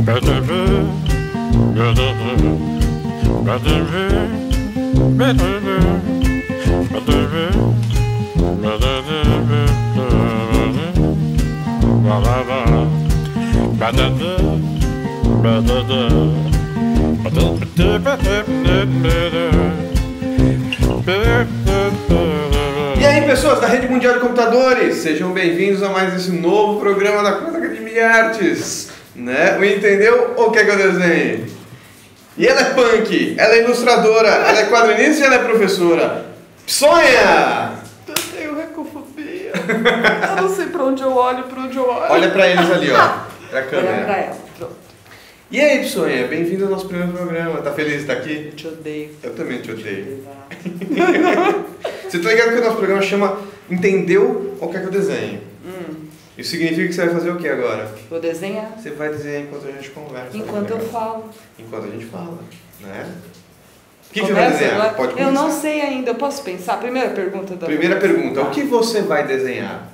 E aí, pessoas da Rede Mundial de Computadores, sejam bem-vindos a mais esse novo programa da Cross Academia de Artes, né? Me entendeu ou quer que eu desenhe? E ela é punk, ela é ilustradora, ela é quadrinista e ela é professora. Sonha! Eu tenho recofobia. Eu não sei pra onde eu olho, Olha pra eles ali, ó. Pra câmera. Olha pra ela, pronto. E aí, Sonha, bem-vindo ao nosso primeiro programa. Tá feliz de estar aqui? Eu te odeio. Eu também te odeio. Você tá ligado que o nosso programa chama Entendeu ou quer que eu desenhe? Isso significa que você vai fazer o que agora? Vou desenhar. Você vai desenhar enquanto a gente conversa. Enquanto eu falo. Enquanto a gente fala, né? O que você vai desenhar? Agora? Pode começar. Eu não sei ainda, eu posso pensar? Primeira pergunta da Primeira pergunta, o que você vai desenhar?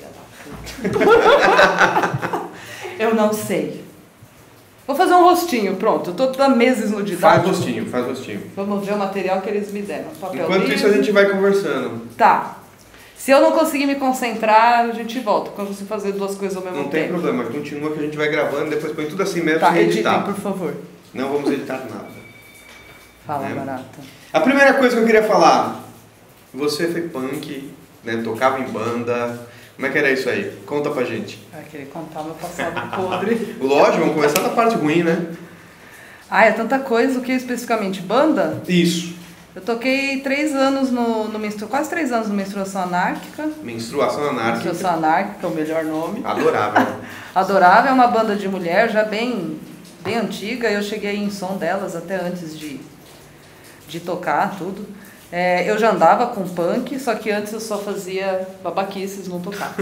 Eu não sei. Vou fazer um rostinho, pronto. Eu tô há meses no didático. Faz rostinho. Vamos ver o material que eles me deram. Papel Enquanto livre. isso a gente vai conversando. Tá. Se eu não conseguir me concentrar, a gente volta. Quando você fazer duas coisas ao mesmo tempo. Não tem problema, continua que a gente vai gravando, depois põe tudo assim mesmo Tá, sem editar. editem, por favor. Não vamos editar nada. Fala, né? barata. A primeira coisa que eu queria falar, você foi punk, né? Tocava em banda. Como é que era isso aí? Conta pra gente. Vai querer contar meu passado podre. Lógico, vamos começar da parte ruim, né? Ah, é tanta coisa. O que especificamente? Banda? Isso. Eu toquei 3 anos quase 3 anos no Menstruação Anárquica. Menstruação Anárquica. Menstruação Anárquica é o melhor nome. Adorável. Adorável, é uma banda de mulher já bem antiga. Eu cheguei em som delas até antes de tocar tudo. Eu já andava com punk, só que antes eu só fazia babaquices, não tocava.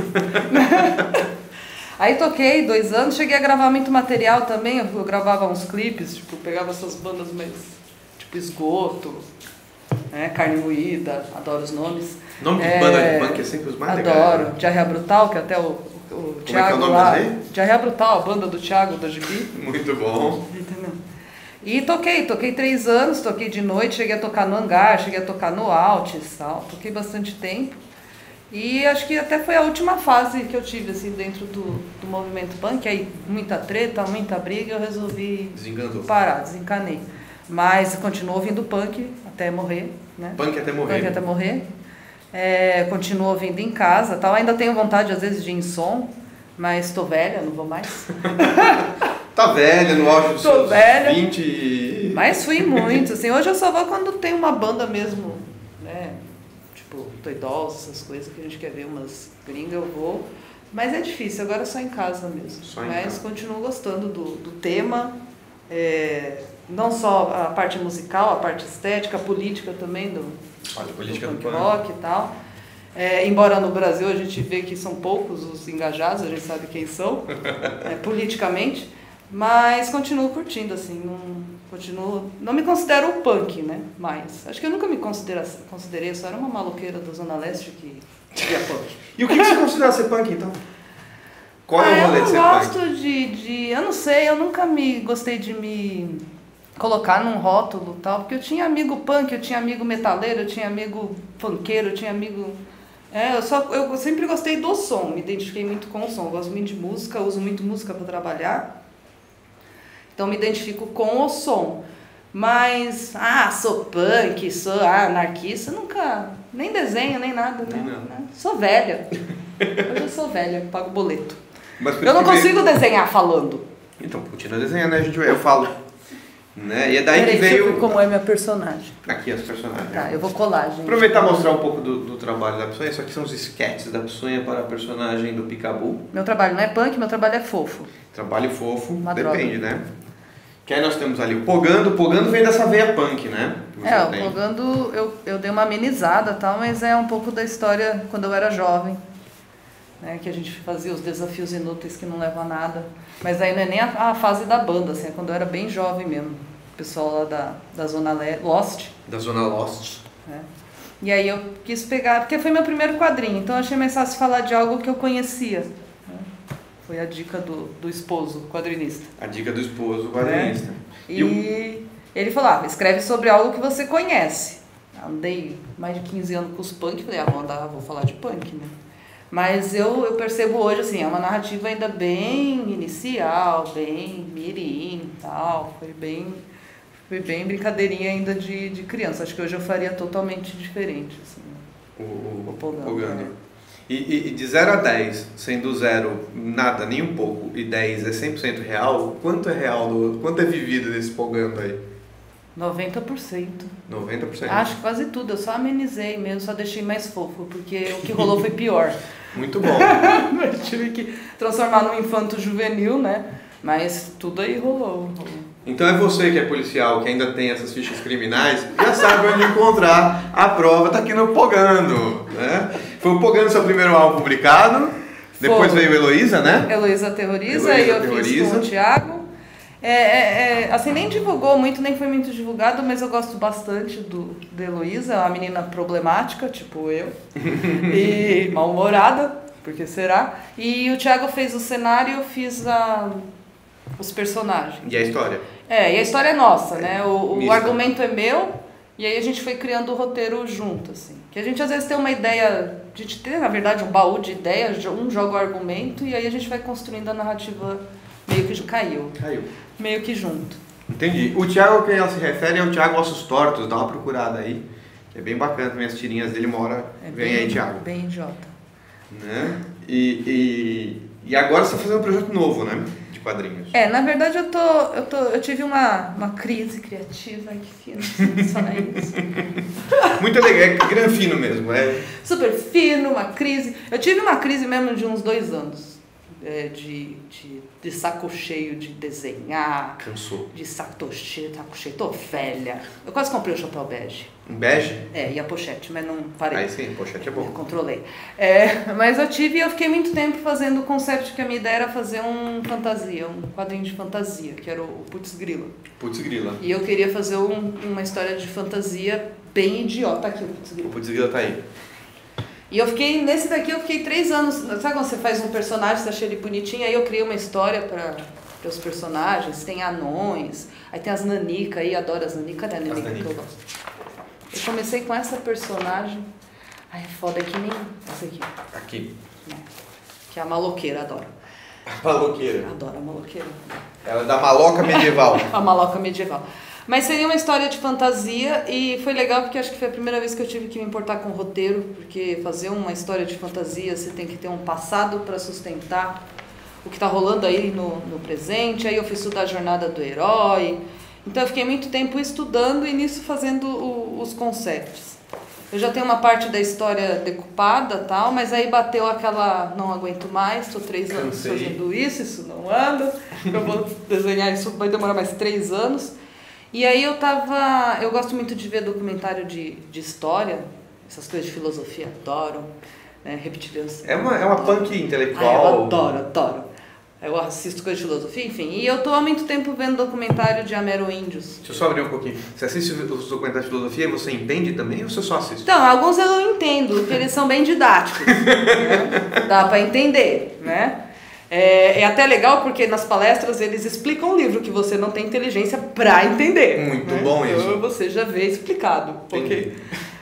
Aí toquei 2 anos, cheguei a gravar muito material também. Eu gravava uns clipes, tipo, pegava essas bandas mais tipo Esgoto, Carne Moída, adoro os nomes. Nome de banda de punk é sempre os mais legais. Adoro. Diarreia Brutal, que até o Como Thiago é que é o nome lá. dele? Diarreia Brutal, a banda do Thiago, da Gibi. Muito bom. Entendeu? E toquei 3 anos, toquei de noite, cheguei a tocar no Hangar, cheguei a tocar no Altis, tal. Toquei bastante tempo. E acho que até foi a última fase que eu tive, assim, dentro do movimento punk. Aí muita treta, muita briga, eu resolvi parar, desencanei. Mas continuo ouvindo punk até morrer, né? Punk até morrer. Punk até morrer. Continuo ouvindo em casa, tal. Ainda tenho vontade, às vezes, de ir em som, mas tô velha, não vou mais. Tá velha, no auge dos seus velha. 20... Mas fui muito, assim. Hoje eu só vou quando tem uma banda mesmo, né? Tipo, tô idosa, essas coisas que a gente quer ver umas gringas, eu vou. Mas é difícil, agora é só em casa mesmo. Mas continuo gostando do tema. Não só a parte musical, a parte estética, a política também do punk rock e tal. Embora no Brasil a gente vê que são poucos os engajados, a gente sabe quem são, politicamente. Mas continuo curtindo, assim, não me considero um punk, né, mas acho que eu nunca me considerei, eu só era uma maloqueira da Zona Leste que via punk. E o que você considera ser punk, então? Qual é o rolê de ser punk? Eu gosto eu não sei, eu nunca gostei de me colocar num rótulo e tal, porque eu tinha amigo punk, eu tinha amigo metaleiro, eu tinha amigo funkeiro, eu tinha amigo... eu sempre gostei do som, me identifiquei muito com o som, eu gosto muito de música, uso muito música para trabalhar. Então me identifico com o som. Mas, sou punk, sou anarquista, nunca, nem desenho, nem nada, né? Sou velha. Hoje eu sou velha, pago boleto. Eu não consigo desenhar falando. Então, continua desenhando, né? Eu falo. Né? E é daí que veio... Deixa eu ver como é minha personagem. Aqui as personagens. Tá, eu vou colar, gente. Aproveitar e mostrar um pouco do trabalho da Peçonha. Isso aqui são os sketches da Peçonha para a personagem do Picabu. Meu trabalho não é punk, meu trabalho é fofo. Trabalho fofo, Uma depende, droga. né? Que aí nós temos ali o Pogando. O Pogando vem dessa veia punk, né? O Pogando eu dei uma amenizada e tal, mas é um pouco da história quando eu era jovem. Né, que a gente fazia os desafios inúteis que não levam a nada. Mas aí não é nem a fase da banda, assim, é quando eu era bem jovem mesmo. O pessoal lá da Zona Lost. Da Zona Lost. Né? E aí eu quis pegar, porque foi meu primeiro quadrinho, então eu achei mais fácil falar de algo que eu conhecia. Né? Foi a dica do esposo quadrinista. A dica do esposo quadrinista. E ele falou, escreve sobre algo que você conhece. Andei mais de 15 anos com os punk, falei, vou falar de punk, né? Mas eu percebo hoje, assim, é uma narrativa ainda bem inicial, bem mirim e tal, foi bem brincadeirinha ainda de criança. Acho que hoje eu faria totalmente diferente, assim, o Pogando. E de 0 a 10, sendo 0 nada, nem um pouco, e 10 é 100% real, quanto é real, quanto é vivido desse Pogando aí? 90%. 90%? Acho que quase tudo, eu só amenizei mesmo, só deixei mais fofo, porque o que rolou foi pior. Muito bom. Eu tive que transformar num infanto juvenil, né? Mas tudo aí rolou. Então é você que é policial, que ainda tem essas fichas criminais, já sabe onde encontrar a prova, tá aqui no Pogando, né? Foi o Pogando seu primeiro álbum publicado, depois veio Heloísa, né? Heloísa Aterroriza, e eu fiz com o Thiago. Assim, nem divulgou muito, nem foi muito divulgado, mas eu gosto bastante do Heloísa, a menina problemática, tipo eu, e mal-humorada, porque será? E o Thiago fez o cenário e eu fiz os personagens. E a história? E a história é nossa, né? O argumento é meu, e aí a gente foi criando o roteiro junto, assim. Que a gente às vezes tem uma ideia, a gente tem, na verdade, um baú de ideias, um joga o argumento, e aí a gente vai construindo a narrativa meio que caiu. Meio que junto. Entendi. O Thiago que ela se refere é o Thiago Ossos Tortos, dá uma procurada aí. É bem bacana também as tirinhas dele, vem aí, Thiago. Bem idiota. Né? E agora você está fazendo um projeto novo, né? De quadrinhos. Na verdade eu tive uma crise criativa, que fino, só isso. Muito legal, é granfino mesmo, Super fino, uma crise. Eu tive uma crise mesmo de uns 2 anos. De saco cheio de desenhar. Cansou. De saco cheio, tô velha. Eu quase comprei o chapéu bege. Um bege? E a pochete, mas não parei. Aí sim, pochete é bom. Eu controlei. Mas eu fiquei muito tempo fazendo o concept, que a minha ideia era fazer um quadrinho de fantasia, que era o Putz Grila. Putz Grila. E eu queria fazer uma história de fantasia bem idiota. Tá aqui o Putz Grila. O Putz Grila tá aí. E nesse daqui eu fiquei 3 anos, sabe quando você faz um personagem, você achei ele bonitinho, aí eu criei uma história para os personagens, tem anões, aí tem as nanicas aí, adoro as nanicas, né? A nanica que eu gosto. Eu comecei com essa personagem, é foda, que nem essa aqui. Aqui. Que é a maloqueira, adoro. A maloqueira. Adoro a maloqueira. Ela é da maloca medieval. A maloca medieval. Mas seria uma história de fantasia e foi legal porque acho que foi a primeira vez que eu tive que me importar com o roteiro, porque fazer uma história de fantasia você tem que ter um passado para sustentar o que está rolando aí no presente. Aí eu fui estudar a jornada do herói, então eu fiquei muito tempo estudando e nisso fazendo os concepts. Eu já tenho uma parte da história decupada tal, mas aí bateu aquela, não aguento mais, estou 3 anos fazendo isso não anda, eu vou desenhar isso, vai demorar mais 3 anos. E aí eu gosto muito de ver documentário de história, essas coisas de filosofia, adoro, né, reptilianos. É uma punk intelectual. Eu adoro. Eu assisto coisas de filosofia, enfim. E eu tô há muito tempo vendo documentário de ameríndios. Deixa eu só abrir um pouquinho. Você assiste os documentários de filosofia e você entende também ou você só assiste? Então, alguns eu não entendo, porque eles são bem didáticos. Né? Dá pra entender, né? É até legal porque nas palestras eles explicam o livro que você não tem inteligência pra entender. Muito né? bom isso. Então você já vê explicado. Entendi.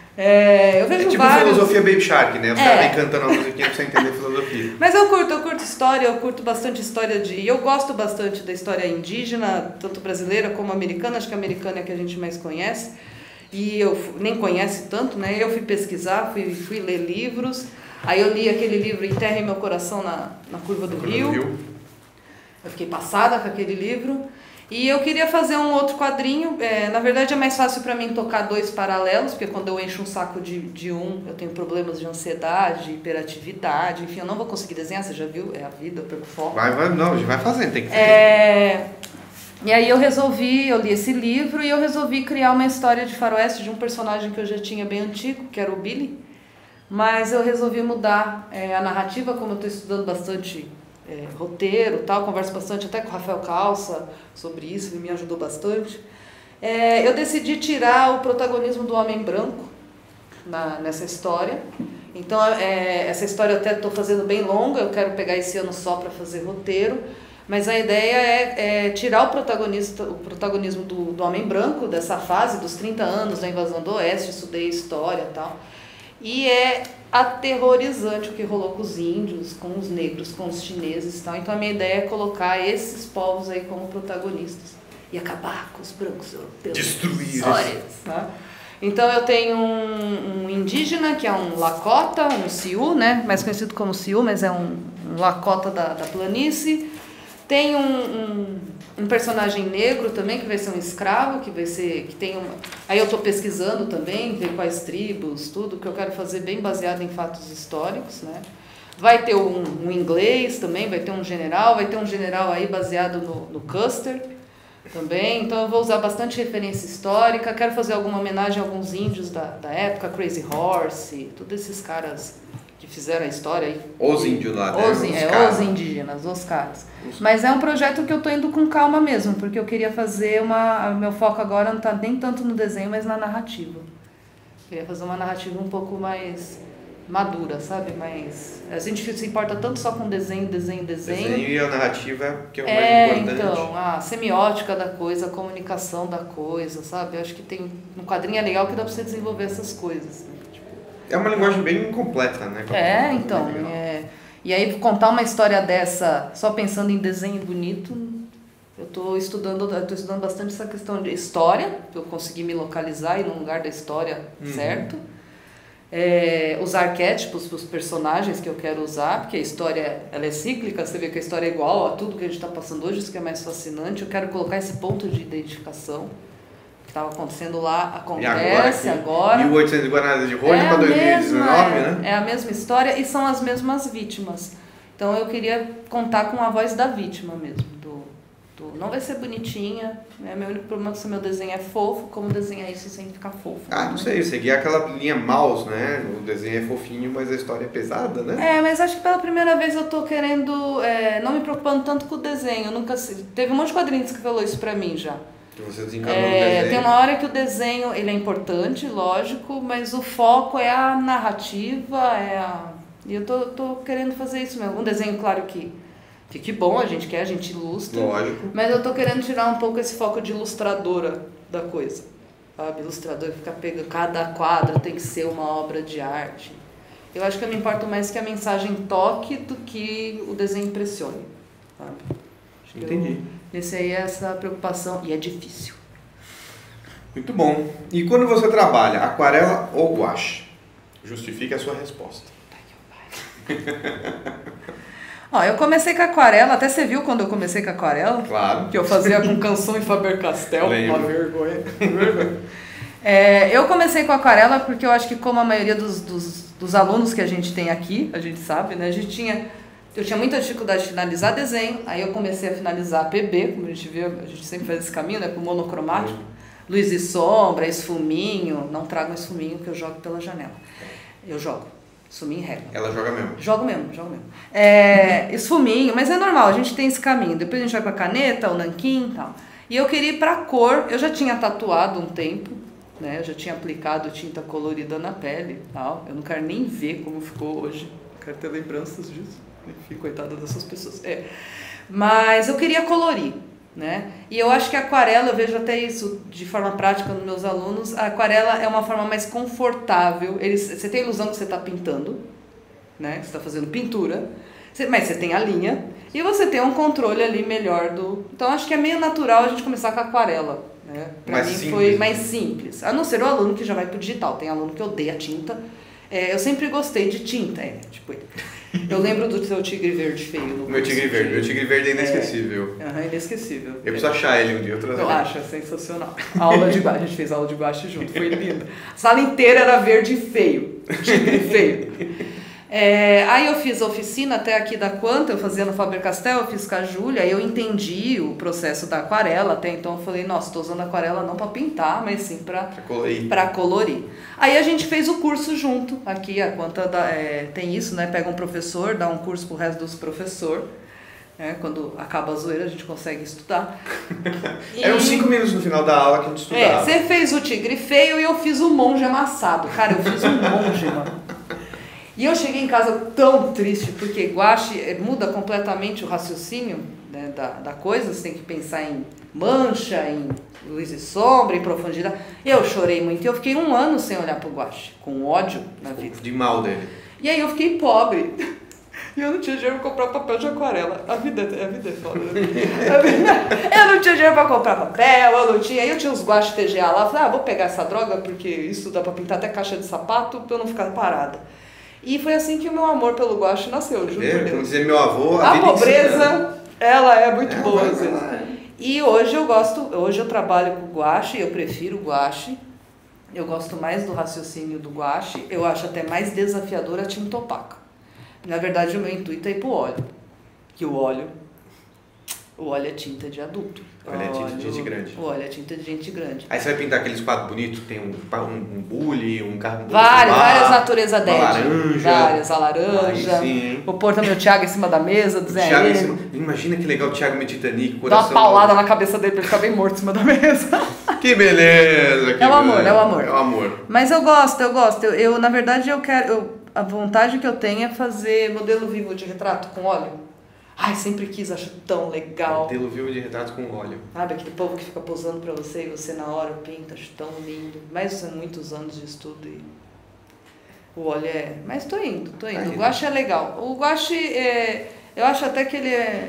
Eu vejo tipo vários... filosofia Baby Shark, né? Os caras vêm cantando a musiquinha pra você entender filosofia. Mas eu curto história, eu curto bastante história e eu gosto bastante da história indígena, tanto brasileira como americana, acho que a americana é a que a gente mais conhece. E eu nem conhece tanto, né? Eu fui pesquisar, fui ler livros. Aí eu li aquele livro Enterre Meu Coração na Curva do Rio. Eu fiquei passada com aquele livro. E eu queria fazer um outro quadrinho. Na verdade é mais fácil para mim tocar 2 paralelos, porque quando eu encho um saco de um, eu tenho problemas de ansiedade, hiperatividade, enfim, eu não vou conseguir desenhar, você já viu? É a vida, eu perco foco. Vai fazendo, tem que fazer. E aí eu li esse livro e eu resolvi criar uma história de faroeste de um personagem que eu já tinha bem antigo, que era o Billy. Mas eu resolvi mudar a narrativa, como eu estou estudando bastante roteiro, tal, converso bastante até com o Rafael Calça sobre isso, ele me ajudou bastante. Eu decidi tirar o protagonismo do homem branco nessa história. Então, essa história eu até estou fazendo bem longa, eu quero pegar esse ano só para fazer roteiro, mas a ideia é tirar o protagonismo do homem branco, dessa fase dos 30 anos da invasão do Oeste, estudei história e tal, e é aterrorizante o que rolou com os índios, com os negros, com os chineses e tal. Então a minha ideia é colocar esses povos aí como protagonistas e acabar com os brancos europeus. Destruir. Tá? Então eu tenho um indígena, que é um Lakota, um Sioux, né? Mais conhecido como Sioux, mas é um Lakota da planície. Tem um personagem negro também, que vai ser um escravo, que tem uma... Aí eu estou pesquisando também, ver quais tribos, tudo, que eu quero fazer bem baseado em fatos históricos, né? Vai ter um inglês também, vai ter um general aí baseado no Custer também. Então eu vou usar bastante referência histórica, quero fazer alguma homenagem a alguns índios da época, Crazy Horse, todos esses caras que fizeram a história aí. Os índios lá, né? Os indígenas, os caras. Mas é um projeto que eu tô indo com calma mesmo, porque eu queria fazer meu foco agora não tá nem tanto no desenho, mas na narrativa. Eu queria fazer uma narrativa um pouco mais madura, sabe? Mas a gente se importa tanto só com desenho. Desenho e a narrativa que é o mais importante. Então, a semiótica da coisa, a comunicação da coisa, sabe? Eu acho que tem um quadrinho é legal que dá pra você desenvolver essas coisas. É uma linguagem bem completa, né? Então. E aí, contar uma história dessa só pensando em desenho bonito, eu estou estudando bastante essa questão de história, para eu conseguir me localizar e ir no lugar da história certo. Os arquétipos para os personagens que eu quero usar, porque a história ela é cíclica, você vê que a história é igual a tudo que a gente está passando hoje, isso que é mais fascinante. Eu quero colocar esse ponto de identificação. Que estava acontecendo lá, acontece agora. 1800 Guaraná de Rolha para 2019, né? É a mesma história e são as mesmas vítimas. Então eu queria contar com a voz da vítima mesmo. Não vai ser bonitinha, né? Meu único problema é que se meu desenho é fofo, como desenhar isso sem ficar fofo? Não sei, seguir aquela linha mouse, né? O desenho é fofinho, mas a história é pesada, né? Mas acho que pela primeira vez eu tô querendo, não me preocupando tanto com o desenho. Eu nunca teve um monte de quadrinhos que falou isso pra mim já. Que você desencanou no desenho. Tem uma hora que o desenho ele é importante, lógico, mas o foco é a narrativa, E eu tô querendo fazer isso mesmo. Um desenho, claro que fique bom, a gente ilustra. Lógico. Mas eu tô querendo tirar um pouco esse foco de ilustradora da coisa. Sabe? Ilustrador fica pegando, cada quadro tem que ser uma obra de arte. Eu acho que eu me importo mais que a mensagem toque do que o desenho impressione. Sabe? Entendi. Esse aí é essa preocupação, e é difícil. Muito bom. E quando você trabalha, aquarela ou guache? Justifique a sua resposta. Eu comecei com aquarela, até você viu quando eu comecei com aquarela? Claro. Que eu fazia com Canção e Faber-Castell, uma vergonha. Eu comecei com aquarela porque eu acho que como a maioria dos alunos que a gente tem aqui, a gente sabe, né? Eu tinha muita dificuldade de finalizar desenho, aí eu comecei a finalizar PB, como a gente vê, a gente sempre faz esse caminho, né, pro monocromático, luz e sombra, esfuminho, não trago esfuminho que eu jogo pela janela. Eu jogo, esfuminho e régua. Ela joga mesmo? Jogo mesmo. Esfuminho, mas é normal, a gente tem esse caminho, depois a gente vai com a caneta, o nanquim e tal. E eu queria ir pra cor, eu já tinha tatuado um tempo, né, eu já tinha aplicado tinta colorida na pele e tal, eu não quero nem ver como ficou hoje, quero ter lembranças disso. Enfim, coitada dessas pessoas. Mas eu queria colorir, né? E eu acho que a aquarela, eu vejo até isso de forma prática nos meus alunos, a aquarela é uma forma mais confortável. Você tem a ilusão que você está pintando, né? Você está fazendo pintura, mas você tem a linha e você tem um controle ali melhor do... Então acho que é meio natural a gente começar com a aquarela, né? Pra mim foi mais simples. A não ser o aluno que já vai pro digital. Tem aluno que odeia tinta. Eu sempre gostei de tinta, eu lembro do seu tigre verde feio. Meu tigre verde é inesquecível. Inesquecível. Eu preciso achar ele um dia, eu acho, é sensacional. A gente fez aula de guache junto, foi lindo. A sala inteira era verde feio, tigre feio. Aí eu fiz a oficina até aqui da Quanta, eu fazia no Faber-Castell, eu fiz com a Júlia, aí eu entendi o processo da aquarela, até então eu falei, nossa, estou usando aquarela não para pintar, mas sim para colorir. Aí a gente fez o curso junto, aqui a Quanta tem isso, né, pega um professor, dá um curso pro resto dos professores, quando acaba a zoeira a gente consegue estudar. Eram 5 minutos no final da aula que a gente estudava. Você fez o tigre feio e eu fiz o monge amassado, cara, eu fiz um monge, mano. E eu cheguei em casa tão triste, porque guache muda completamente o raciocínio, né, da coisa. Você tem que pensar em mancha, em luz e sombra, em profundidade. Eu chorei muito, eu fiquei 1 ano sem olhar pro guache, com ódio na vida. De mal dele. E aí eu fiquei pobre. E eu não tinha dinheiro pra comprar papel de aquarela. A vida é foda. Eu não tinha dinheiro pra comprar papel, eu não tinha. Aí eu tinha os guache TGA lá, falei, vou pegar essa droga, porque isso dá pra pintar até caixa de sapato, pra eu não ficar parada. E foi assim que o meu amor pelo guache nasceu, juro por Deus. Como dizia meu avô, a pobreza, ela é muito boa às vezes. E hoje eu trabalho com guache, eu prefiro o guache. Eu gosto mais do raciocínio do guache, eu acho até mais desafiadora a tinta opaca. Na verdade, o meu intuito é ir pro óleo. Que o óleo é tinta de adulto. O óleo é tinta de gente grande. O óleo é tinta de gente grande. Aí você vai pintar aqueles quadros bonitos, tem um bule, um carro bonito. Várias naturezas dele. Laranja. Várias, a laranja. Sim. Vou pôr também o Thiago em cima da mesa, do Zé Heleno. Imagina que legal o Thiago meio Titanic, coração. Dá uma paulada na cabeça dele pra ele ficar bem morto em cima da mesa. Que beleza! É o amor. É o amor. Mas eu gosto. Eu na verdade, a vontade que eu tenho é fazer modelo vivo de retrato com óleo. Ai, sempre quis, acho tão legal. Modelo vivo de retrato com óleo. Sabe, aquele povo que fica posando pra você e você na hora pinta, acho tão lindo. Mas são muitos anos de estudo e o óleo é... Mas tô indo. O guache é legal. O guache, eu acho até que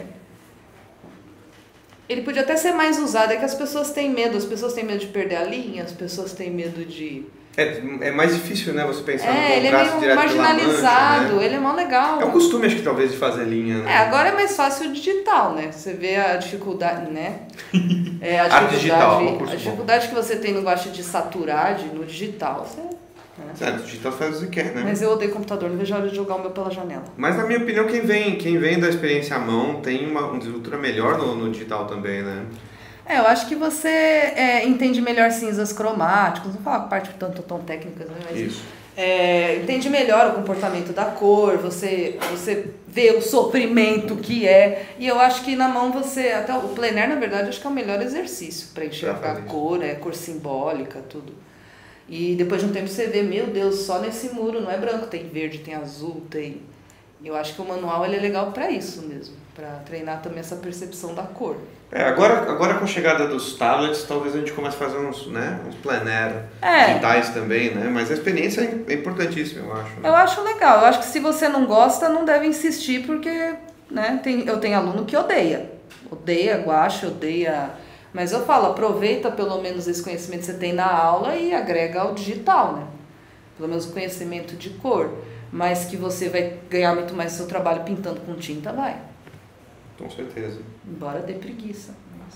ele podia até ser mais usado, é que as pessoas têm medo de perder a linha, as pessoas têm medo de... É mais difícil, né, você pensar no ele é meio marginalizado, mancha, né? Ele é mó legal. É um costume, acho que talvez, de fazer linha, né? Agora é mais fácil o digital, né? Você vê a dificuldade, né? A dificuldade que você tem no guache de saturar no digital, Certo, digital faz o que quer, né? Mas eu odeio computador, não vejo a hora de jogar o meu pela janela. Mas na minha opinião, quem vem da experiência à mão tem uma desenvoltura melhor no digital também, né? Eu acho que você entende melhor cinzas cromáticas, não falar parte tanto tão técnicas, né? Mas isso. Entende melhor o comportamento da cor, você vê o sofrimento que é. E eu acho que na mão até o plein air, na verdade, acho que é o melhor exercício para enxergar a cor, cor simbólica, tudo. E depois de um tempo você vê, meu Deus, só nesse muro não é branco, tem verde, tem azul, tem... Eu acho que o manual ele é legal para isso mesmo, para treinar também essa percepção da cor. Agora com a chegada dos tablets, talvez a gente comece a fazer uns plein air digitais também, né? Mas a experiência é importantíssima, eu acho. Né? Eu acho legal. Eu acho que se você não gosta, não deve insistir, porque né, eu tenho aluno que odeia guache, Mas eu falo, aproveita pelo menos esse conhecimento que você tem na aula e agrega ao digital, né? Pelo menos o conhecimento de cor. Mas que você vai ganhar muito mais do seu trabalho pintando com tinta, vai. Com certeza. Embora dê preguiça.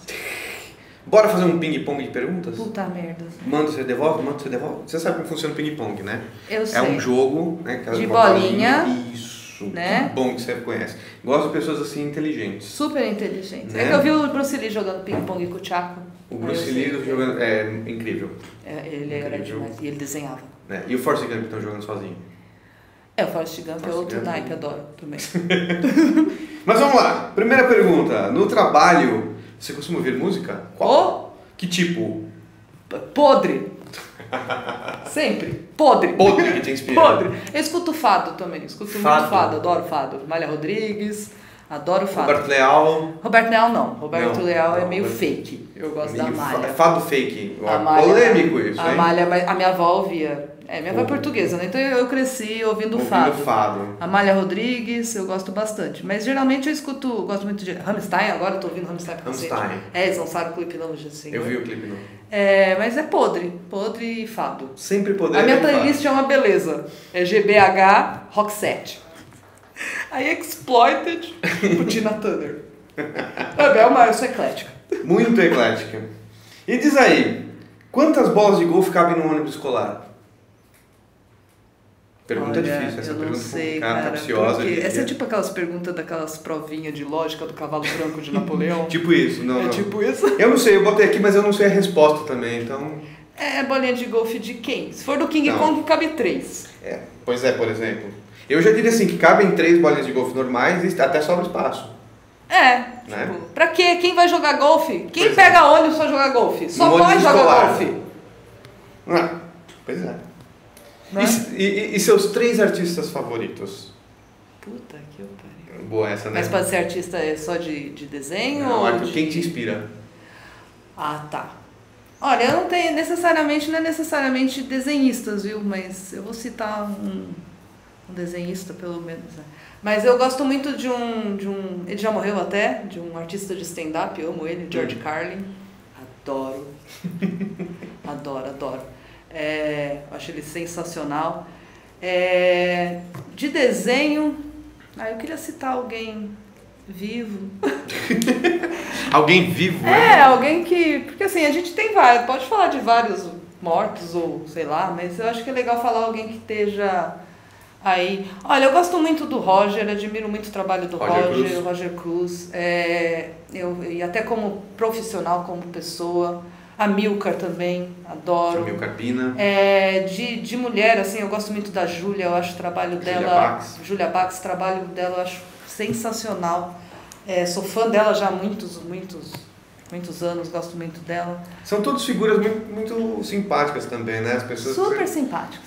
Bora fazer um ping-pong de perguntas? Puta merda. Manda, você devolve? Você sabe como funciona o ping-pong, né? Eu sei. É um jogo, né? De bolinha. Isso. Né? Que bom que você conhece. Gosto de pessoas assim inteligentes. Super inteligentes. Né? É que eu vi o Bruce Lee jogando ping-pong com o Chaco. O Bruce Lee jogando é incrível. Ele era demais. E ele desenhava. E o Forrest Gump estão jogando sozinho. O Forrest Gump é outro naipe, adoro também. Mas vamos lá. Primeira pergunta. No trabalho, você costuma ouvir música? Qual? Que tipo? Podre. Sempre. Podre. Podre que te inspira. Podre. Eu escuto fado também. Muito fado. Adoro fado. Malha Rodrigues. Adoro fado. Roberto Leal. Roberto Leal não. Roberto Leal é meio fake. Eu gosto da Malha. Fado fake. Malha, polêmico isso, hein? A minha avó ouvia. Minha avó é portuguesa, né? Então eu cresci ouvindo fado. Amália Rodrigues, eu gosto bastante. Mas geralmente eu gosto muito de Rammstein, agora eu tô ouvindo Rammstein pra cacete. Eles lançaram o clipe novo, assim. Eu vi o clipe novo. Mas é podre e fado. Sempre podre. A minha playlist é uma beleza. É GBH Rock Set. Aí Exploited, o Tina Turner. Eu sou eclética. Muito eclética. E diz aí, quantas bolas de golfe cabem no ônibus escolar? Pergunta difícil, essa pergunta complicada, capciosa. Essa é tipo aquelas perguntas daquelas provinhas de lógica do cavalo branco de Napoleão. Tipo isso, não. Tipo isso? Eu não sei, eu botei aqui, mas eu não sei a resposta também, então... bolinha de golfe de quem? Se for do King Kong, cabe 3. Pois é, por exemplo. Eu já diria assim, que cabem 3 bolinhas de golfe normais e até sobra espaço. Tipo, pra quê? Quem vai jogar golfe? Quem pega ônibus pra jogar golfe? Só pode jogar golfe. Pois é. Né? E seus 3 artistas favoritos? Puta que pariu. Boa essa, né? Mas pode ser artista só de desenho? Não, ou quem te inspira? Ah, tá. Olha, eu não tenho não é necessariamente desenhistas, viu? Mas eu vou citar um desenhista, pelo menos. Né? Mas eu gosto muito de um... Ele já morreu até, de um artista de stand-up, eu amo ele, George Carlin. Adoro. Adoro. Acho ele sensacional. De desenho, eu queria citar alguém vivo. Alguém vivo, né? Alguém que... Porque assim, a gente tem vários, pode falar de vários mortos ou sei lá, mas eu acho que é legal falar alguém que esteja aí. Olha, eu gosto muito do Roger, admiro muito o trabalho do Roger Cruz. E até como profissional, como pessoa. A Milcar também, adoro. A Milcar Pina. De mulher, assim, eu gosto muito da Júlia, eu acho o trabalho dela... Júlia Bax, o trabalho dela eu acho sensacional. Sou fã dela já há muitos anos, gosto muito dela. São todas figuras muito simpáticas também, né? As pessoas super simpáticas.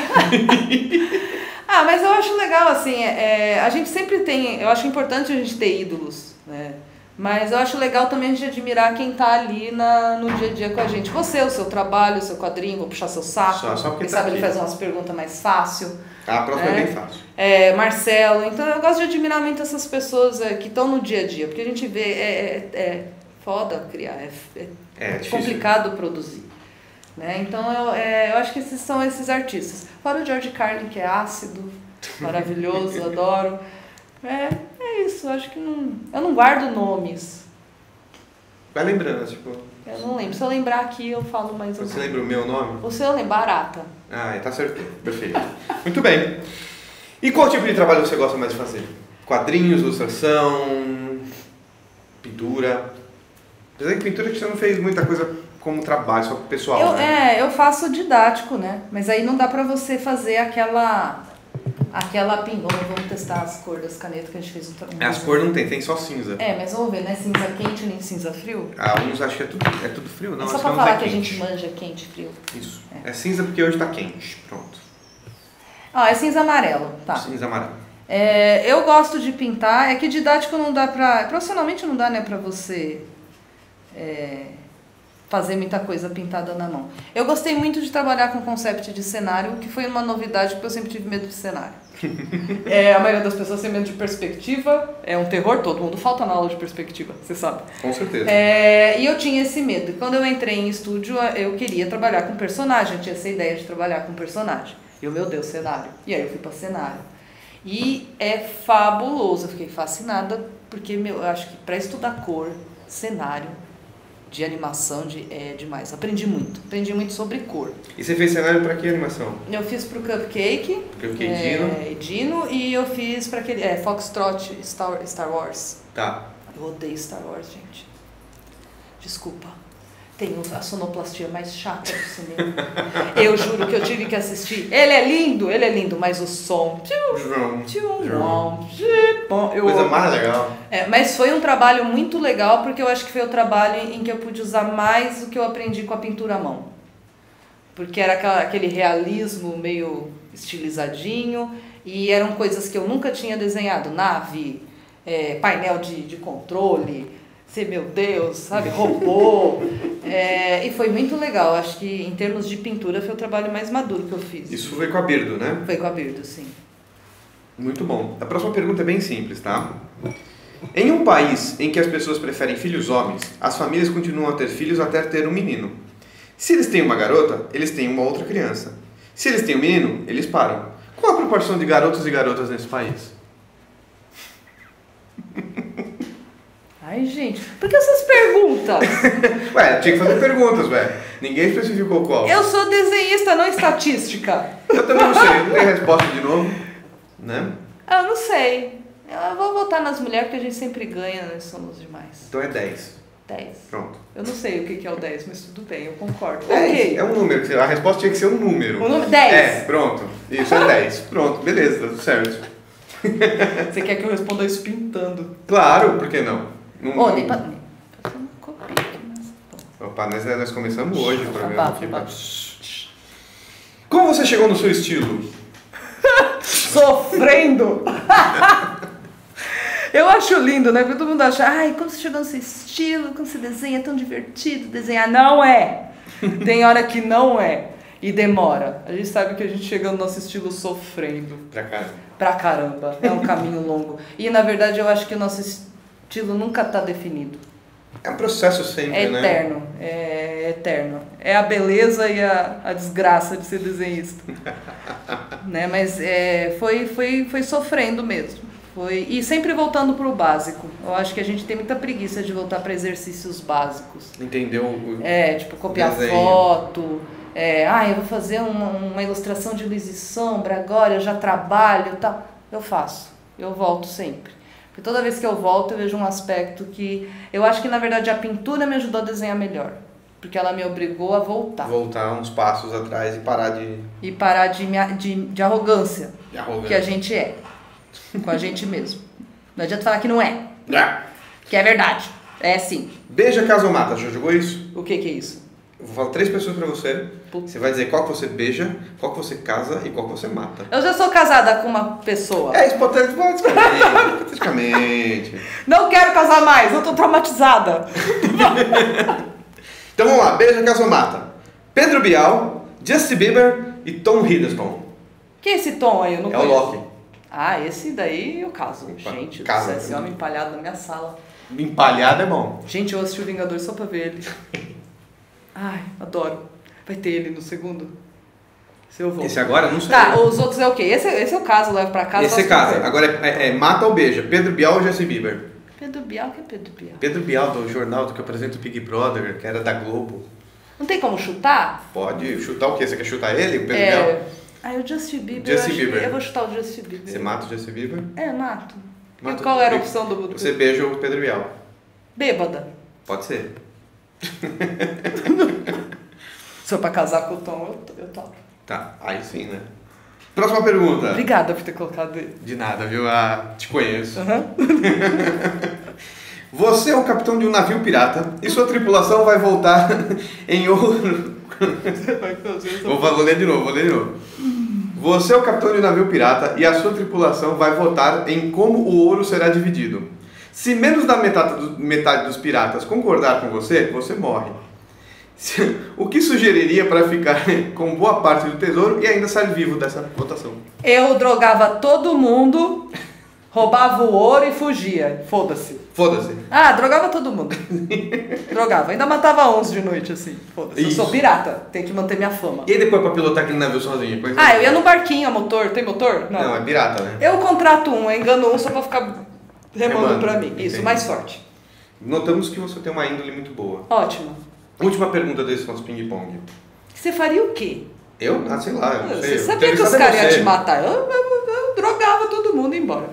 Mas eu acho legal, assim, a gente sempre tem... Eu acho importante a gente ter ídolos, né? Mas eu acho legal também a gente admirar quem tá ali no dia a dia com a gente. Você, o seu trabalho, o seu quadrinho, vou puxar seu saco. Só porque quem tá sabe aqui. Ele faz umas perguntas mais fácil. A próxima é bem fácil. Marcelo. Então eu gosto de admirar muito essas pessoas que estão no dia a dia. Porque a gente vê, foda criar, é complicado produzir. Né? Então eu acho que são esses artistas. Fora o George Carlin, que é ácido, maravilhoso, adoro. É isso, acho que não... Eu não guardo nomes. Vai lembrando, tipo... Eu não lembro. Se eu lembrar aqui, eu falo mais... Você lembra o meu nome? O seu eu lembro, Barata. Tá certo. Perfeito. Muito bem. E qual tipo de trabalho você gosta mais de fazer? Quadrinhos, ilustração, pintura? Apesar que pintura que você não fez muita coisa como trabalho, só pessoal, né? Eu faço didático, né? Mas aí não dá pra você fazer aquela vamos testar as cores das canetas que a gente fez. As cores não tem só cinza. Mas vamos ver, não é cinza quente nem cinza frio? Uns acho que é tudo frio, não? Só pra falar que a gente manja quente e frio. Isso. É cinza porque hoje tá quente, pronto. É cinza amarelo, tá. Cinza amarelo. Eu gosto de pintar, que didático não dá pra... Profissionalmente não dá, né, pra você... fazer muita coisa pintada na mão. Eu gostei muito de trabalhar com concept de cenário, que foi uma novidade, porque eu sempre tive medo de cenário. A maioria das pessoas tem medo de perspectiva, é um terror, todo mundo falta na aula de perspectiva, você sabe. Com certeza. E eu tinha esse medo. Quando eu entrei em estúdio, eu queria trabalhar com personagem, eu tinha essa ideia de trabalhar com personagem. E meu Deus, cenário. E aí eu fui pra cenário. E é fabuloso, eu fiquei fascinada, porque eu acho que para estudar cor, cenário, de animação é demais. Aprendi muito sobre cor. E você fez cenário pra que animação? Eu fiz pro Cupcake. Dino. E eu fiz pra aquele Foxtrot Star Wars. Tá. Eu odeio Star Wars, gente. Desculpa. Tem a sonoplastia mais chata do cinema. Eu juro que eu tive que assistir. Ele é lindo, mas o som... Coisa mais legal. Mas foi um trabalho muito legal, porque eu acho que foi o trabalho em que eu pude usar mais o que eu aprendi com a pintura à mão. Porque era aquele realismo meio estilizadinho, e eram coisas que eu nunca tinha desenhado. Nave, painel de controle... Meu Deus, sabe, robô. E foi muito legal. Acho que em termos de pintura foi o trabalho mais maduro que eu fiz. Isso foi com a Birdo, né? Foi com a Birdo, sim. Muito bom. A próxima pergunta é bem simples, tá? Em um país em que as pessoas preferem filhos homens, as famílias continuam a ter filhos até ter um menino. Se eles têm uma garota, eles têm uma outra criança. Se eles têm um menino, eles param. Qual a proporção de garotos e garotas nesse país? Ai, gente, por que essas perguntas? Tinha que fazer perguntas, Ninguém especificou qual. Eu sou desenhista, não estatística. Eu também não sei, não tem resposta de novo, né? Eu não sei. Eu vou votar nas mulheres porque a gente sempre ganha, nós somos demais. Então é 10. 10. Pronto. Eu não sei o que é o 10, mas tudo bem, eu concordo. 10 ok. É um número, a resposta tinha que ser um número. O número 10? Pronto. Isso é 10. Pronto, beleza, tá tudo certo. Você quer que eu responda isso pintando? Claro, por que não? Nem pra fazer uma copia aqui, mas... Opa, nós começamos hoje o programa aqui. Tá. Como você chegou no seu estilo? Sofrendo! Eu acho lindo, né? Porque todo mundo acha, ai, como você chegou no seu estilo, como você desenha, é tão divertido desenhar. Não é! Tem hora que não é. E demora. A gente sabe que a gente chega no nosso estilo sofrendo. Pra caramba. É um caminho longo. E, na verdade, eu acho que o nosso estilo nunca tá definido. É um processo sempre, né? Eterno. É eterno. É a beleza e a desgraça de ser desenhista. Né? Mas foi sofrendo mesmo. E sempre voltando pro básico. Eu acho que a gente tem muita preguiça de voltar para exercícios básicos. Entendeu? Tipo, copiar foto. Eu vou fazer uma ilustração de luz e sombra agora, eu já trabalho e tal. Eu faço. Eu volto sempre. Porque toda vez que eu volto, eu vejo um aspecto que... Eu acho que, na verdade, a pintura me ajudou a desenhar melhor. Porque ela me obrigou a voltar. Voltar uns passos atrás e parar de... E parar de arrogância. De arrogância. Que a gente é. Com a gente mesmo. Não adianta falar que não é. Que é verdade. É sim. Beija, casa ou mata? Já jogou isso? O que é isso? Eu vou falar 3 pessoas pra você. Você vai dizer qual que você beija, qual que você casa e qual que você mata. Eu já sou casada com uma pessoa. Hipoteticamente. Não quero casar mais, eu tô traumatizada. Então vamos lá, beija, casa ou mata? Pedro Bial, Justin Bieber e Tom Hiddleston. Quem é esse Tom aí? Eu não conheço. É o Loki. Ah, esse daí eu caso. Gente, esse homem empalhado na minha sala. Empalhado é bom. Gente, eu assisti o Vingador só pra ver ele. Ai, adoro. Vai ter ele no segundo? Se eu vou. Esse agora não sei. Tá, os outros é o quê? Esse é o caso, levo pra casa. Esse é casa. Agora mata ou beija? Pedro Bial ou Justin Bieber? Pedro Bial, que é Pedro Bial? Pedro Bial, do jornal do que apresenta o Big Brother, que era da Globo. Não tem como chutar? Pode. Chutar o quê? Você quer chutar ele, o Pedro Bial? O Justin Bieber. Eu vou chutar o Justin Bieber. Você mata o Justin Bieber? Mato. E qual era a opção do... Você beija o Pedro Bial. Bêbada. Pode ser. Se for pra casar com o Tom, eu topo. Tá, aí sim, né? Próxima pergunta. Obrigada por ter colocado ele. De nada, viu? Te conheço. Você é o capitão de um navio pirata e sua tripulação vai voltar em ouro. Vou ler de novo. Você é o capitão de um navio pirata e a sua tripulação vai votar em como o ouro será dividido. Se menos da metade dos piratas concordar com você, você morre. O que sugeriria para ficar com boa parte do tesouro e ainda sair vivo dessa votação? Eu drogava todo mundo, roubava o ouro e fugia. Foda-se. Drogava todo mundo. Drogava. Ainda matava 11 de noite, assim. Foda-se. Eu sou pirata. Tenho que manter minha fama. E depois pra pilotar aquele navio sozinho? Eu ia no barquinho a motor. Tem motor? Não, é pirata, né? Eu contrato eu engano um só pra ficar remando pra mim. Entendi. Isso, mais forte. Notamos que você tem uma índole muito boa. Ótimo. Última pergunta desse nosso ping-pong. Você faria o quê? Eu? Sei lá. Eu não sei. Você sabia que os caras iam te matar? Eu drogava todo mundo e ia embora.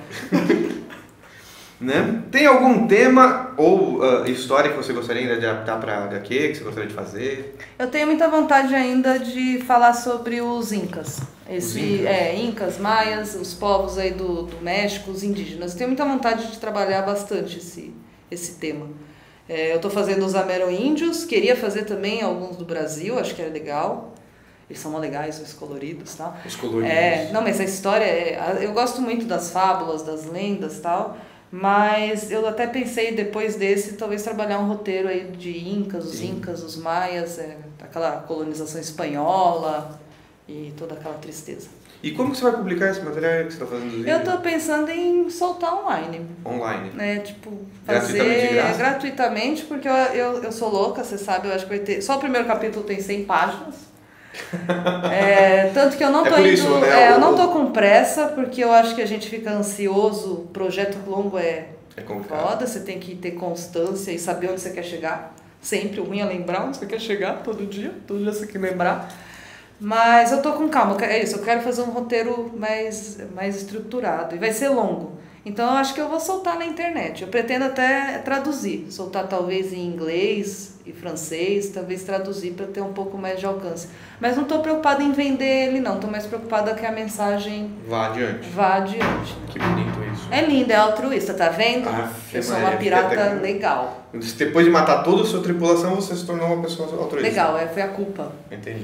Né? Tem algum tema ou história que você gostaria de adaptar para HQ, que você gostaria de fazer? Eu tenho muita vontade ainda de falar sobre os Incas. Incas, maias, os povos aí do México, os indígenas. Tenho muita vontade de trabalhar bastante esse tema. Eu estou fazendo os ameríndios, queria fazer também alguns do Brasil, acho que era legal. Eles são legais, os coloridos e tal. Os coloridos. Não, mas a história... eu gosto muito das fábulas, das lendas e tal. Mas eu até pensei, depois desse, talvez trabalhar um roteiro aí de Incas, os maias, aquela colonização espanhola e toda aquela tristeza. E como que você vai publicar esse material que você está fazendo? Eu estou pensando em soltar online. Online? Fazer gratuitamente, porque eu sou louca, você sabe, eu acho que vai ter... Só o primeiro capítulo tem 100 páginas. Tanto que eu não tô indo, isso, né? Eu não tô com pressa, porque eu acho que a gente fica ansioso. O projeto longo é foda, você tem que ter constância e saber onde você quer chegar. Sempre, o ruim é lembrar onde você quer chegar, todo dia você quer lembrar. Mas eu tô com calma, é isso, eu quero fazer um roteiro mais estruturado e vai ser longo. Então eu acho que eu vou soltar na internet. Eu pretendo até traduzir, soltar talvez em inglês e francês, talvez traduzir para ter um pouco mais de alcance. Mas não estou preocupada em vender ele não, estou mais preocupada que a mensagem vá adiante. Que bonito isso. É lindo, é altruísta, tá vendo? Eu sou uma pirata legal. Depois de matar toda a sua tripulação, você se tornou uma pessoa altruísta. Legal, foi a culpa. Entendi.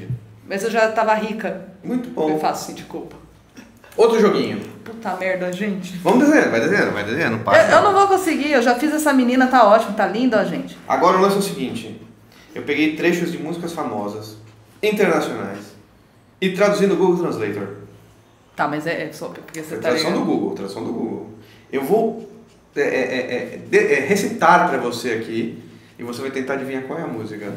Mas eu já tava rica. Muito bom. Foi fácil sentir culpa. Outro joguinho. Puta merda, gente. Vamos desenhando, vai desenhando. Passa. Eu não vou conseguir, eu já fiz essa menina, tá ótimo, tá linda, ó, gente. Agora o lance é o seguinte. Eu peguei trechos de músicas famosas, internacionais, e traduzi no Google Translator. Tá, mas é só porque você tá Tradução do Google. Eu vou recitar pra você aqui, e você vai tentar adivinhar qual é a música.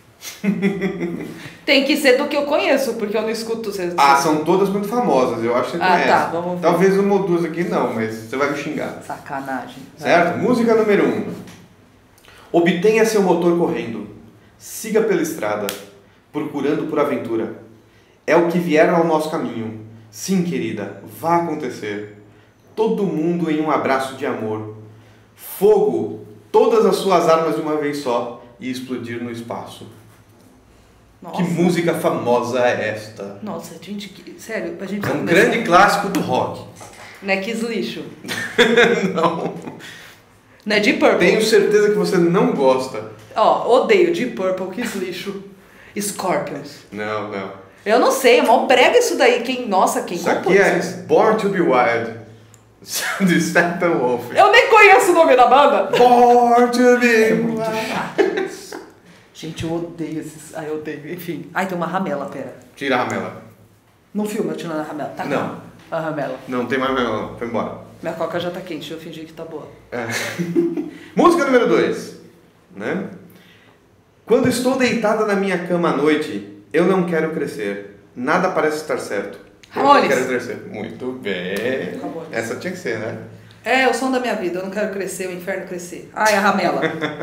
Tem que ser do que eu conheço, porque eu não escuto vocês. São todas muito famosas, eu acho que você conhece. Tá, vamos ver. Talvez uma ou duas aqui não, mas você vai me xingar. Sacanagem. Certo? Música número 1. Obtenha seu motor correndo. Siga pela estrada, procurando por aventura. É o que vier ao nosso caminho. Sim, querida, vá acontecer. Todo mundo em um abraço de amor. Fogo, todas as suas armas de uma vez só e explodir no espaço. Nossa. Que música famosa é esta? Nossa, gente, sério, a gente É um grande clássico do rock. Não é Kiss Lixo. Não. Não é Deep Purple. Tenho certeza que você não gosta. Ó, odeio Deep Purple, Kiss Lixo, Scorpions. Não. Eu não sei, é mó brega isso daí. Quem Isso aqui é Born to be Wild, de Steppenwolf. Eu nem conheço o nome da banda. Born to be É muito Wild. chato isso. Gente, eu odeio esses... eu odeio, enfim. Tem uma ramela, pera. Tira a ramela. Não filma eu tirando a ramela, tá? Não. A ramela. Não tem mais ramela, não. Foi embora. Minha coca já tá quente, eu fingi que tá boa. Música número 2. Né? Quando estou deitada na minha cama à noite, eu não quero crescer. Nada parece estar certo. Eu não Ramones. quero crescer. Muito bem. Ramones. Essa tinha que ser, né? É o som da minha vida, eu não quero crescer, o inferno crescer. A ramela.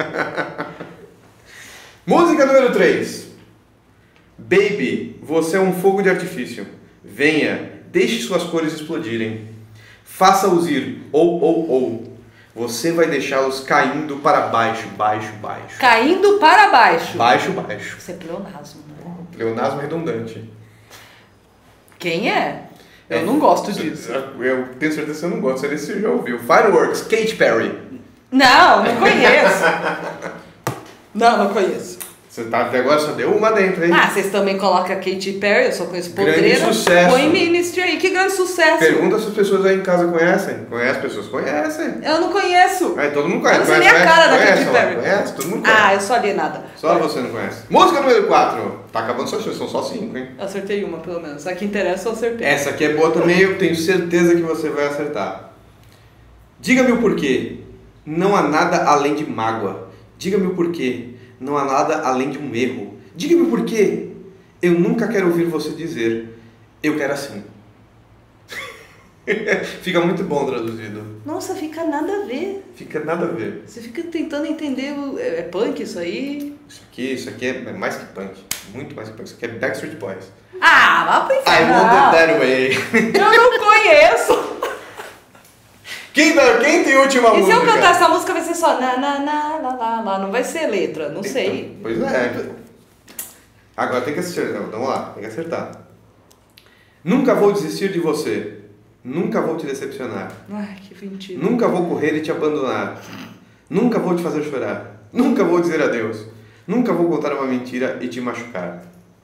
Música número 3. Baby, você é um fogo de artifício. Venha, deixe suas cores explodirem. Faça-os ir, ou. Você vai deixá-los caindo para baixo. Caindo para baixo. Baixo. Isso é pleonasmo, né? Pleonasmo redundante. Quem é? Eu não gosto disso. Eu tenho certeza que você não gosta, você já ouviu. Fireworks, Katy Perry. Não conheço. Não conheço. Você tá até agora, só deu uma dentro, hein? Vocês também colocam a Katy Perry, eu só conheço Grande Podreira. sucesso. Põe Ministry aí, que grande sucesso. Pergunta se as pessoas aí em casa conhecem. Conhece pessoas? Conhecem. Eu não conheço. Aí todo mundo conhece. Eu não sei nem a cara da Katy Perry. Conhece, todo mundo conhece. Eu sou alienada. Só você não conhece. Música número 4. Tá acabando sua chance, são só 5, hein? Eu acertei uma, pelo menos. A que interessa, eu acertei. Essa aqui é boa também, eu tenho certeza que você vai acertar. Diga-me o porquê. Não há nada além de mágoa. Diga-me o porquê. Não há nada além de um erro. Diga-me o porquê. Eu nunca quero ouvir você dizer, eu quero assim. Fica muito bom traduzido. Nossa, fica nada a ver. Fica nada a ver. Você fica tentando entender. É punk isso aí? Isso aqui é mais que punk. Muito mais que punk. Isso aqui é Backstreet Boys. Vá pra I inferno. want it that way. Eu não conheço. Quem tem a última E se música? eu cantar essa música vai ser só na, lá. Não vai ser letra, não sei. Então, pois é. Agora tem que acertar. Vamos lá, tem que acertar. Nunca vou desistir de você. Nunca vou te decepcionar. Ai, que mentira. Nunca vou correr e te abandonar. Nunca vou te fazer chorar. Nunca vou dizer adeus. Nunca vou contar uma mentira e te machucar.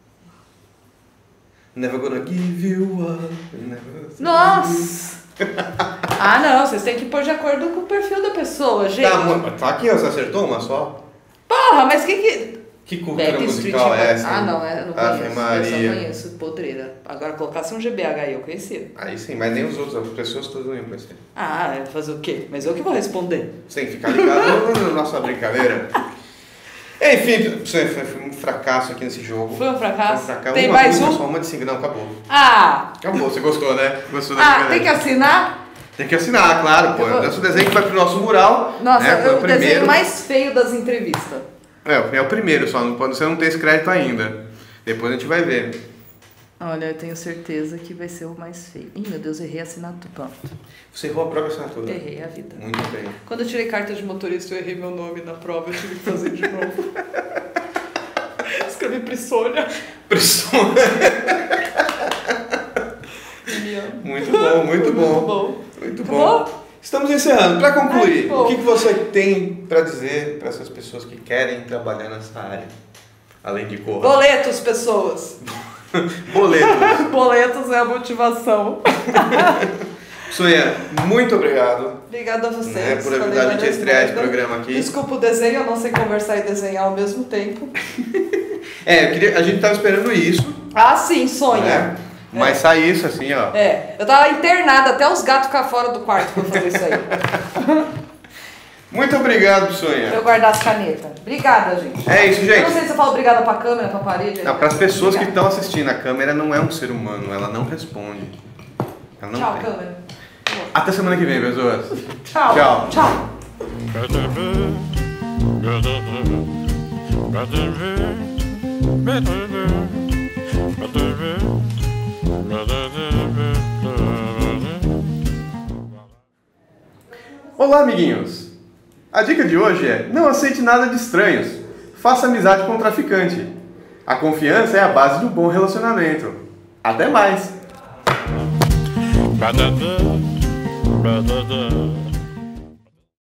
Never gonna give you up. Nossa! Não, vocês têm que pôr de acordo com o perfil da pessoa, gente. Tá aqui, ó, você acertou uma só? Porra, mas que cultura musical é essa? Não, eu não Ave conheço. Maria. Eu só conheço Podreira. Agora, colocasse um GBH aí, eu conhecia. Aí sim, mas nem os outros, as pessoas todas não iam conhecer. Fazer o quê? Mas eu que vou responder. Você tem que ficar ligado na nossa brincadeira. Enfim, foi um fracasso aqui nesse jogo. Foi um fracasso? Tem uma mais música um? Só uma de 5, não, acabou. Acabou, você gostou, né? Gostou da brincadeira. tem que assinar? Tem que assinar, claro, pô. Nosso desenho que vai pro nosso mural. Nossa, né? é o desenho mais feio das entrevistas. É o primeiro só, você não tem esse crédito ainda. Depois a gente vai ver. Olha, eu tenho certeza que vai ser o mais feio. Ih, meu Deus, errei a assinatura. Pronto. Você errou a própria assinatura. Errei a vida. Muito bem. Quando eu tirei carta de motorista, eu errei meu nome na prova, eu tive que fazer de novo. Escrevi Prissônia. Muito bom. Estamos encerrando. Para concluir, o que você tem para dizer para essas pessoas que querem trabalhar nessa área? Além de correr. Boletos, pessoas. Boletos. Boletos é a motivação. Sonha, muito obrigado. Obrigada a vocês. Por ajudar a gente a estrear esse programa aqui. Desculpa o desenho, eu não sei conversar e desenhar ao mesmo tempo. A gente tava esperando isso. Ah, sim, sonha. Né? Mas sai isso assim, ó. Eu tava internada, até os gatos ficar fora do quarto pra fazer isso aí. Muito obrigado, Sonha. Pra eu guardar as canetas. Obrigada, gente. É isso, gente. Eu não sei se eu falo obrigada pra câmera, pra parede. Não, para as pessoas que estão assistindo, a câmera não é um ser humano, ela não responde. Ela não Tchau, tem. câmera. Até semana que vem, pessoas. Tchau. Tchau. Tchau. Olá, amiguinhos. A dica de hoje é: não aceite nada de estranhos. Faça amizade com o traficante. A confiança é a base do bom relacionamento. Até mais.